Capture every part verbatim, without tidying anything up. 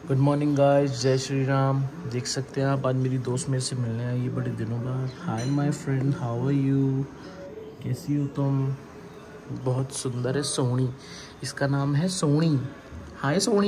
Good morning guys, जय श्री राम। देख सकते हैं आप, आज मेरी दोस्त मेरे से मिलने आई है बड़े दिनों बाद। Hi my friend, how are you? कैसी हो तुम? बहुत सुंदर है सोनी, इसका नाम है सोनी। हाय सोनी,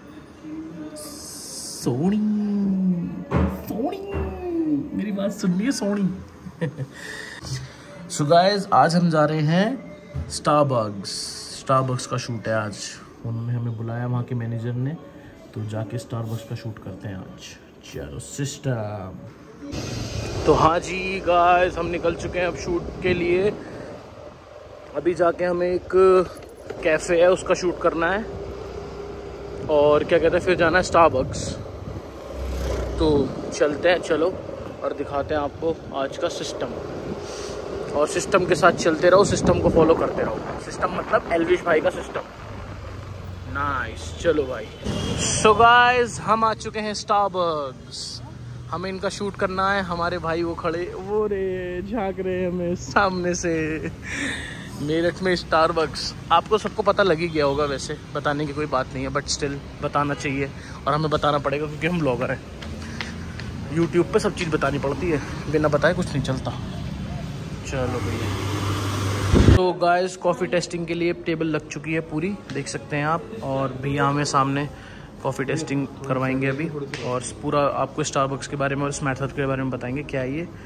सोनी सोनी, मेरी बात सुन रही है सोनी? सो गाइस, आज हम जा रहे हैं स्टारबक्स। स्टारबक्स का शूट है आज, उन्होंने हमें बुलाया वहाँ के मैनेजर ने, तो जाके स्टारबक्स का शूट करते हैं आज। चलो सिस्टम। तो हाँ जी गाइस, हम निकल चुके हैं अब शूट के लिए। अभी जाके हमें एक कैफ़े है उसका शूट करना है, और क्या कहते हैं फिर जाना है स्टारबक्स। तो चलते हैं, चलो, और दिखाते हैं आपको आज का सिस्टम। और सिस्टम के साथ चलते रहो, सिस्टम को फॉलो करते रहो। सिस्टम मतलब एल्विश भाई का सिस्टम। नाइस, चलो भाई। सो गाइस, हम आ चुके हैं स्टारबक्स। हमें इनका शूट करना है। हमारे भाई वो खड़े, वो रे झांक रहे हैं हमें सामने से। मेरठ में स्टारबक्स, आपको सबको पता लग ही गया होगा, वैसे बताने की कोई बात नहीं है, बट स्टिल बताना चाहिए और हमें बताना पड़ेगा क्योंकि हम ब्लॉगर हैं। यूट्यूब पे सब चीज़ बतानी पड़ती है, बिना बताए कुछ नहीं चलता। चलो भैया। तो गाइस, कॉफ़ी टेस्टिंग के लिए टेबल लग चुकी है पूरी, देख सकते हैं आप। और भैया हमें सामने कॉफ़ी टेस्टिंग करवाएंगे अभी, और पूरा आपको स्टारबक्स के बारे में और इस मेथड के बारे में बताएंगे क्या है ये।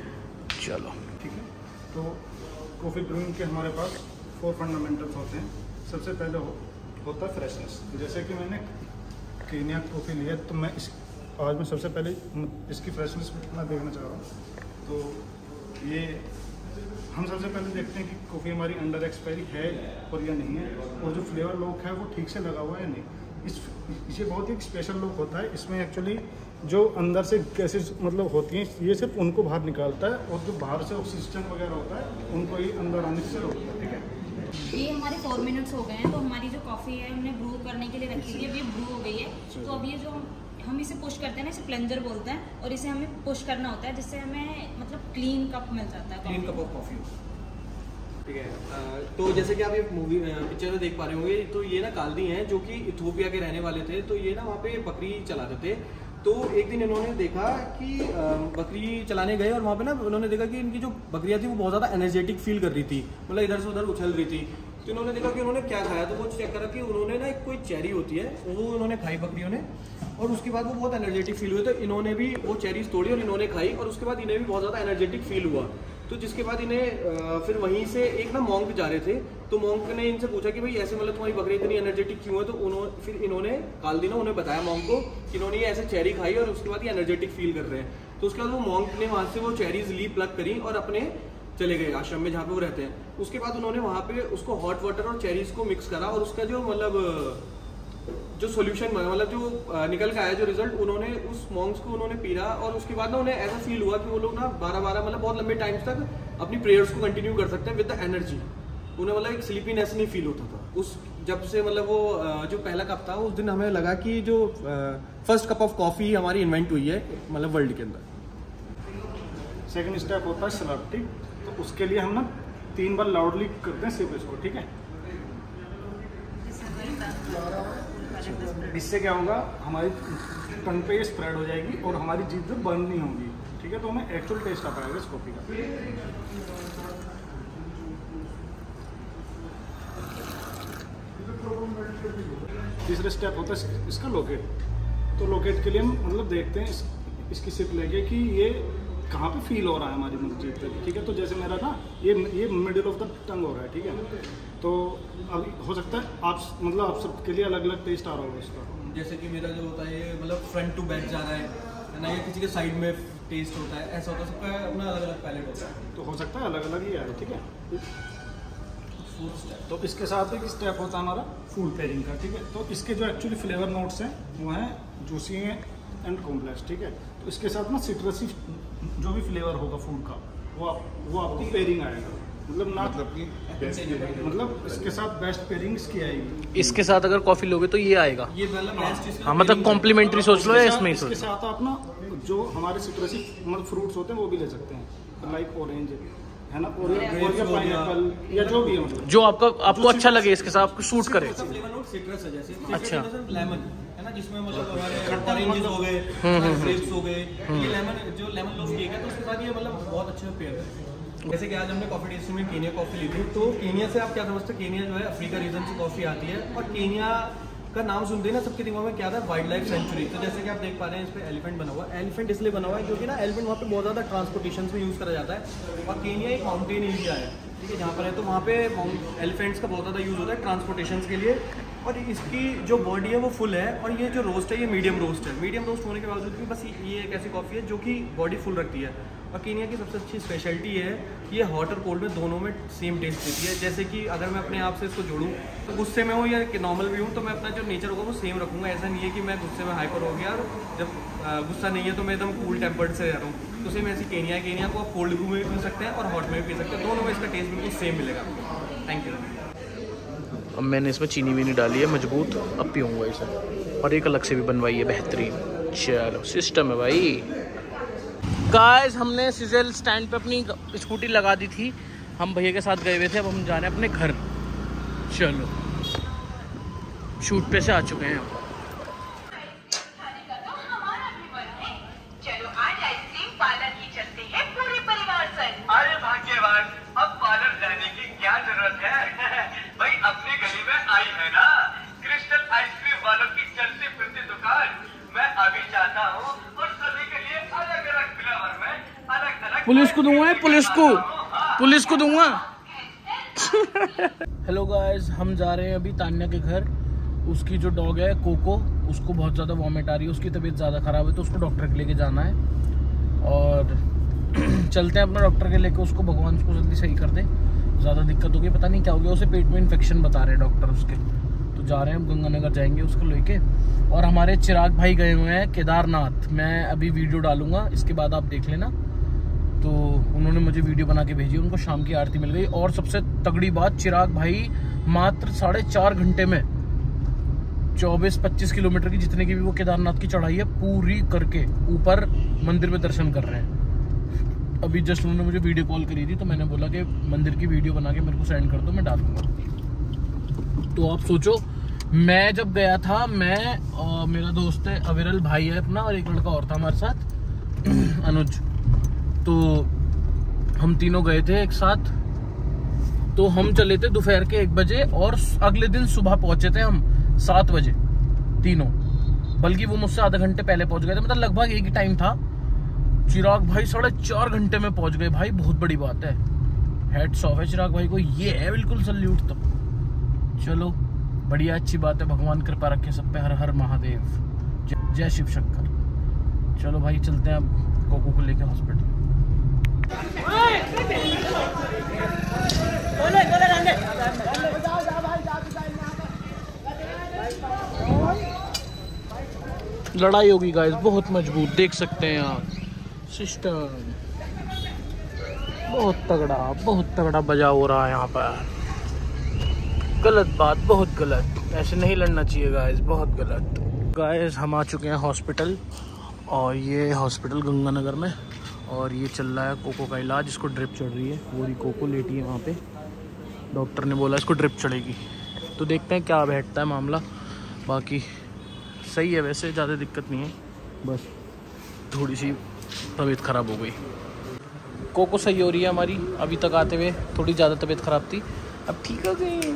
चलो ठीक है। तो कॉफ़ी ब्रूइंग के हमारे पास फोर फंडामेंटल्स होते हैं। सबसे पहले हो, होता है फ्रेशनेस। जैसे कि मैंने केनिया कॉफ़ी लिया, तो मैं इस आज मैं सबसे पहले इसकी फ्रेशनेस मैं देखना चाह रहा हूँ। तो ये हम सबसे पहले देखते हैं कि कॉफ़ी हमारी अंडर एक्सपायरी है और या नहीं है, और जो फ्लेवर लॉक है वो ठीक से लगा हुआ है या नहीं। इस ये बहुत ही एक स्पेशल लॉक होता है। इसमें एक्चुअली जो अंदर से गैसेज मतलब होती हैं, ये सिर्फ उनको बाहर निकालता है, और जो बाहर से ऑक्सीजन वगैरह होता है उनको ही अंदर आने से रोकता है। ठीक है। ये हमारे फोर मिनट्स हो गए हैं, तो हमारी जो कॉफ़ी है हमने ब्रू करने के लिए रखी थी, अभी ब्रू हो गई है। तो अब ये जो हम इसे पुश करते हैं ना, इसे प्लंजर बोलते हैं, और इसे हमें पुश करना होता है, जिससे हमें मतलब क्लीन कप मिल जाता है, क्लीन कप ऑफ कॉफ़ी। ठीक है। तो जैसे कि आप ये मूवी पिक्चर में देख पा रहे होंगे, तो ये ना काल्दी हैं जो कि इथोपिया के रहने वाले थे। तो ये ना वहाँ पे बकरी चलाते थे। तो एक दिन इन्होंने देखा कि बकरी चलाने गए, और वहाँ पे ना उन्होंने देखा कि इनकी जो बकरियाँ थी वो बहुत ज़्यादा एनर्जेटिक फील कर रही थी, मतलब इधर से उधर उछल रही थी। तो इन्होंने देखा कि उन्होंने क्या खाया, तो वो चेक करा कि उन्होंने ना एक कोई चेरी होती है वो उन्होंने खाई बकरियों ने, और उसके बाद वो बहुत एनर्जेटिक फील हुई। तो इन्होंने भी वो चेरीज तोड़ी और इन्होंने खाई, और उसके बाद इन्हें भी बहुत ज़्यादा एनर्जेटिक फील हुआ। तो जिसके बाद इन्हें फिर वहीं से एक ना मॉन्क जा रहे थे, तो मॉन्क ने इनसे पूछा कि भाई ऐसे मतलब तुम्हारी बकरी इतनी एनर्जेटिक क्यों है। तो उन्होंने फिर इन्होंने काल्दी ने उन्हें बताया मॉन्क को कि इन्होंने ये ऐसे चेरी खाई और उसके बाद ये एनर्जेटिक फील कर रहे हैं। तो उसके बाद वो मॉन्क ने वहाँ से वो चेरीज ली, प्लग करी और अपने चले गए आश्रम में जहाँ पे वो रहते हैं। उसके बाद उन्होंने वहाँ पे उसको हॉट वाटर और चेरीज को मिक्स करा, और उसका जो मतलब जो सॉल्यूशन मतलब जो निकल के आया जो रिजल्ट, उन्होंने उस मॉन्क्स को उन्होंने पीना, और उसके बाद ना उन्हें ऐसा फील हुआ कि वो लोग ना बारह बारह मतलब बहुत लंबे टाइम्स तक अपनी प्रेयर्स को कंटिन्यू कर सकते हैं विद द एनर्जी। उन्हें मतलब एक स्लीपीनेस नहीं फील होता था उस जब से मतलब वो जो पहला कप था उस दिन हमें लगा कि जो फर्स्ट कप ऑफ कॉफ़ी हमारी इन्वेंट हुई है मतलब वर्ल्ड के अंदर। सेकेंड स्टेप होता है सेलेक्टिव। तो उसके लिए हम ना तीन बार लाउडली करते हैं सिप इसको। ठीक है। इससे क्या होगा, हमारी टंग पे ये स्प्रेड हो जाएगी और हमारी जीभ जो बर्न नहीं होगी। ठीक है। तो हमें एक्चुअल टेस्ट आ पाएगा इस कॉफी का। तीसरा स्टेप होता है इसका लोकेट। तो लोकेट के लिए हम मतलब देखते हैं इस, इसकी सिप लेके कि ये कहाँ पे फील हो रहा है हमारी जीभ पे। ठीक है। तो जैसे मेरा ना ये ये मिडिल ऑफ द टंग हो रहा है। ठीक है। तो अब हो सकता है आप मतलब आप सबके लिए अलग अलग टेस्ट आ रहा होगा इसका। जैसे कि मेरा जो होता है ये मतलब फ्रंट टू बैक जा रहा है ना, या किसी के साइड में टेस्ट होता है, ऐसा होता है, सबका अपना अलग अलग पैलेट होता है। तो हो सकता है अलग अलग ही आए। ठीक है। तो इसके साथ एक स्टेप होता है हमारा फूड पेयरिंग का। ठीक है। तो इसके जो एक्चुअली फ्लेवर नोट्स हैं वो हैं जूसी हैं एंड कॉम्प्लेक्स। ठीक है। तो इसके साथ ना सिट्रसी जो भी फ्लेवर होगा फूड का वो वो आपको पेयरिंग आएगा, मतलब ना मतलब कि मतलब इसके साथ बेस्ट पेयरिंग इसकी आएगी। इसके साथ अगर कॉफी लोगे तो ये आएगा, ये मतलब बेस्ट। हाँ मतलब कॉम्प्लीमेंट्री सोच लो या इसमें ही सोच लो। इसके साथ आप ना जो हमारे सिट्रसी मतलब फ्रूट्स होते हैं वो भी ले सकते हैं, लाइक ऑरेंज है ना, और या पाइनएप्पल या जो भी है, मतलब जो आपका आपको अच्छा लगे, इसके साथ आपको सूट करे। फ्लेवर नोट सिट्रस है जैसे, अच्छा लेमन है ना, जिसमें मतलब हमारे ऑरेंजेस हो गए, ग्रेप्स हो गए, ये लेमन जो लेमन लोफ केक है तो उसके साथ ये मतलब बहुत अच्छे पेयर है। जैसे कि आज हमने कॉफी टेस्टिंग में केनिया कॉफी ली थी, तो केनिया से आप क्या समझते हैं, केनिया जो है अफ्रीका रीजन से कॉफी आती है, और केनिया का नाम सुनते ही ना सबके दिमाग में क्या था, वाइल्ड लाइफ सेंचुरी। तो जैसे कि आप देख पा रहे हैं इस पे एलिफेंट बना हुआ है। एलिफेंट इसलिए बना हुआ है क्योंकि ना एलिफेंट वहाँ पे बहुत ज़्यादा ट्रांसपोर्टेशन में यूज़ करा जाता है, और केनिया एक माउंटेन एरिया है, ठीक है, जहाँ पर है तो वहाँ पे एलिफेंट्स का बहुत ज़्यादा यूज़ होता है ट्रांसपोर्टेशन के लिए। और इसकी जो बॉडी है वो फुल है, और ये जो रोस्ट है ये मीडियम रोस्ट है। मीडियम रोस्ट होने के बावजूद भी बस ये एक ऐसी कॉफ़ी है जो कि बॉडी फुल रखती है। और केनिया की सबसे अच्छी स्पेशलिटी है कि ये हॉट और कोल्ड में दोनों में सेम टेस्ट देती है। जैसे कि अगर मैं अपने आप से इसको जोड़ूँ तो गुस्से में हूँ या नॉर्मल भी हूँ तो मैं अपना जो नेचर होगा वो सेम रखूँगा। ऐसा नहीं है कि मैं गुस्से में हाइपर हो गया और जब गुस्सा नहीं है तो मैं एकदम कूल टेम्पर्ड से रह रहा हूँ। तो सेम ऐसी केनिया केनिया को आप कोल्ड में भी पी सकते हैं और हॉट में भी पी सकते हैं, दोनों में इसका टेस्ट बिल्कुल सेम मिलेगा। Thank you. अब मैंने इसमें चीनी वीनी डाली है मजबूत, अब पीऊँगा इसे, और एक अलग से भी बनवाई है बेहतरीन। चलो सिस्टम है भाई। गाइस हमने सिजल स्टैंड पे अपनी स्कूटी लगा दी थी, हम भैया के साथ गए हुए थे, अब हम जा रहे हैं अपने घर। चलो शूट पे से आ चुके हैं। चलो आज आइसक्रीम पार्लर ही चलते हैं पूरे परिवार से। अरे भाग्यवान, अब पार्लर जाने की क्या जरूरत है भाई, अपने गली में आई है ना क्रिस्टल आइसक्रीम वालों की चलती फिरती दुकान। मैं अभी चाहता हूँ और सभी के लिए अलग अलग फ्लेवर में अलग अलग। पुलिस को दूंगा, पुलिस को पुलिस को दूंगा। हेलो गाइस, हम जा रहे हैं अभी तान्या के घर। उसकी जो डॉग है कोको, उसको बहुत ज़्यादा वॉमिट आ रही है, उसकी तबीयत ज़्यादा ख़राब है, तो उसको डॉक्टर के लेके जाना है। और चलते हैं अपना डॉक्टर के लेके, उसको भगवान उसको जल्दी सही कर दे। ज़्यादा दिक्कत हो गई, पता नहीं क्या हो गया उसे, पेट में इन्फेक्शन बता रहे हैं डॉक्टर उसके। तो जा रहे हैं हम गंगानगर, जाएंगे उसको लेके। और हमारे चिराग भाई गए हुए हैं केदारनाथ, मैं अभी वीडियो डालूंगा, इसके बाद आप देख लेना। तो उन्होंने मुझे वीडियो बना के भेजी, उनको शाम की आरती मिल गई। और सबसे तगड़ी बात, चिराग भाई मात्र साढ़े चार घंटे में चौबीस पच्चीस किलोमीटर की जितने की भी वो केदारनाथ की चढ़ाई है पूरी करके ऊपर मंदिर में दर्शन कर रहे हैं। अभी जस्ट उन्होंने मुझे वीडियो कॉल करी थी, तो मैंने बोला कि मंदिर की वीडियो बना के मेरे को सेंड कर दो, मैं डाल दूंगा। तो आप सोचो, मैं जब गया था, मैं आ, मेरा दोस्त है अविरल भाई है अपना, और एक लड़का और था हमारे साथ अनुज, तो हम तीनों गए थे एक साथ। तो हम चले थे दोपहर के एक बजे और अगले दिन सुबह पहुंचे थे हम सात बजे तीनों, बल्कि वो मुझसे आधे घंटे पहले पहुंच गए थे, मतलब लगभग एक ही टाइम था। चिराग भाई साढ़े चार घंटे में पहुंच गए भाई, बहुत बड़ी बात है, हेड्स ऑफ है चिराग भाई को, ये है बिल्कुल सल्यूट। तब चलो बढ़िया, अच्छी बात है, भगवान कृपा रखे सब पे, हर हर महादेव, जय शिव शंकर। चलो भाई चलते हैं अब कोको को लेके हॉस्पिटल। लड़ाई होगी गाइस, बहुत मजबूत, देख सकते हैं आप, सिस्टम बहुत तगड़ा, बहुत तगड़ा बजा हो रहा है यहाँ पर। गलत बात, बहुत गलत, ऐसे नहीं लड़ना चाहिए गाइस, बहुत गलत। गाइस हम आ चुके हैं हॉस्पिटल, और ये हॉस्पिटल गंगानगर में, और ये चल रहा है कोको का इलाज, इसको ड्रिप चढ़ रही है, पूरी कोको लेटी है वहाँ पे, डॉक्टर ने बोला इसको ड्रिप चढ़ेगी। तो देखते हैं क्या बैठता है मामला, बाकी सही है वैसे, ज़्यादा दिक्कत नहीं है, बस थोड़ी सी तबीयत ख़राब हो गई। कोको सही हो रही है हमारी, अभी तक आते हुए थोड़ी ज़्यादा तबीयत ख़राब थी, अब ठीक हो गई।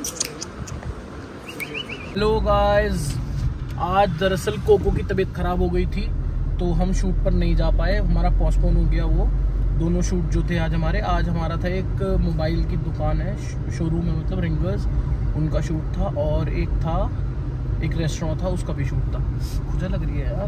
हेलो गाइस, आज दरअसल कोको की तबीयत ख़राब हो गई थी, तो हम शूट पर नहीं जा पाए, हमारा पोस्टपोन हो गया वो दोनों शूट जो थे आज हमारे। आज हमारा था एक मोबाइल की दुकान है, शोरूम है मतलब रिंगर्स, उनका शूट था, और एक था एक रेस्टोरेंट था, उसका भी शूट था। खुदा लग रही है यार,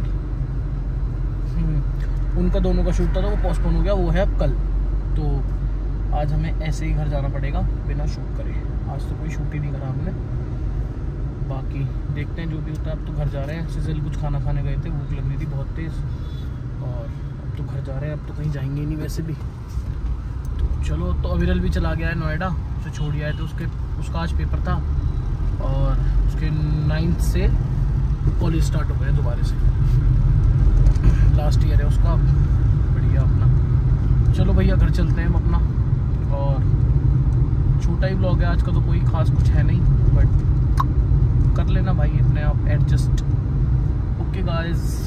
उनका दोनों का शूट था, तो वो पोस्टपोन हो गया, वो है अब कल। तो आज हमें ऐसे ही घर जाना पड़ेगा बिना शूट करे, आज तो कोई शूट ही नहीं करा हमने। बाकी देखते हैं जो भी होता है, अब तो घर जा रहे हैं। सिजल कुछ खाना खाने गए थे, भूख लग रही थी बहुत तेज़, और अब तो घर जा रहे हैं, अब तो कहीं जाएंगे ही नहीं वैसे भी। तो चलो, तो अविरल भी चला गया है नोएडा, उसे छोड़ आए थे, उसके उसका आज पेपर था, और उसके नाइन्थ से कॉलेज स्टार्ट हो गए दोबारा से, लास्ट ईयर है उसका, बढ़िया अपना। चलो भैया घर चलते हैं हम अपना, और छोटा ही ब्लॉग है आज का, तो कोई ख़ास कुछ है नहीं, बट कर लेना भाई अपने आप एडजस्ट। गाइस।